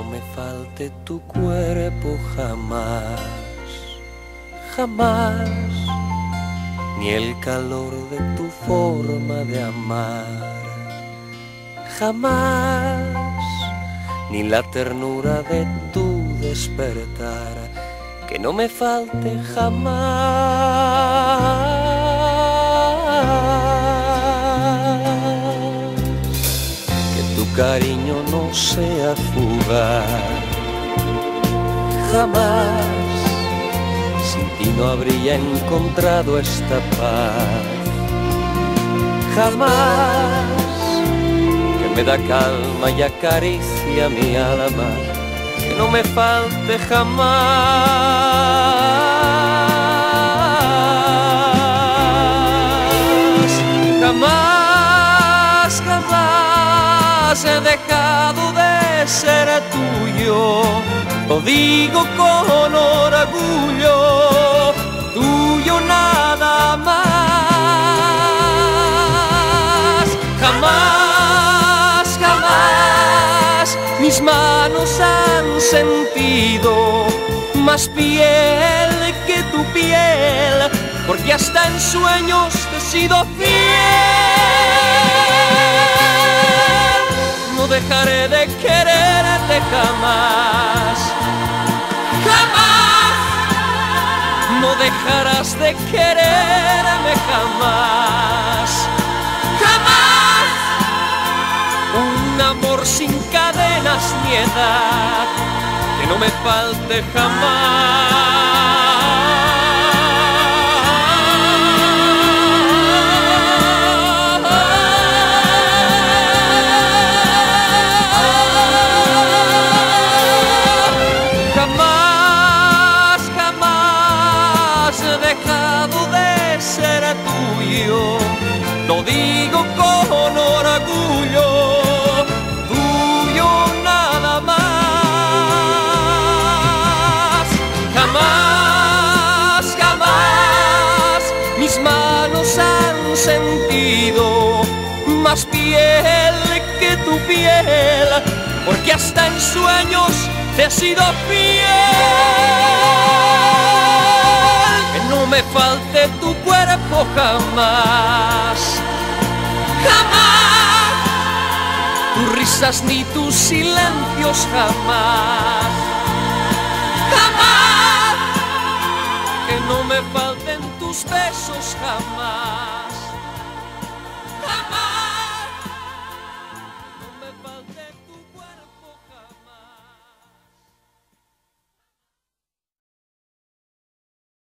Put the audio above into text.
me falte tu cuerpo jamás, jamás, ni el calor de tu forma de amar, jamás, ni la ternura de tu despertar, que no me falte jamás. Que tu cariño no sea fugaz, jamás, sin ti no habría encontrado esta paz, jamás, que me da calma y acaricia mi alma, que no me falte jamás, jamás, jamás he dejado de ser tuyo, lo digo con orgullo, tuyo nada más, jamás, jamás mis manos han sentido más piel que tu piel, porque hasta en sueños te he sido fiel. No dejaré de quererte jamás, jamás. No dejarás de quererme jamás, jamás. Un amor sin cadenas ni edad, que no me falte jamás. Jamás, jamás he dejado de ser tuyo, lo digo con orgullo, tuyo nada más, jamás, jamás mis manos han sentido más piel que tu piel, porque hasta en sueños te he sido fiel. Que no me falte tu cuerpo jamás, jamás, tus risas ni tus silencios jamás, jamás, que no me falten tus besos jamás.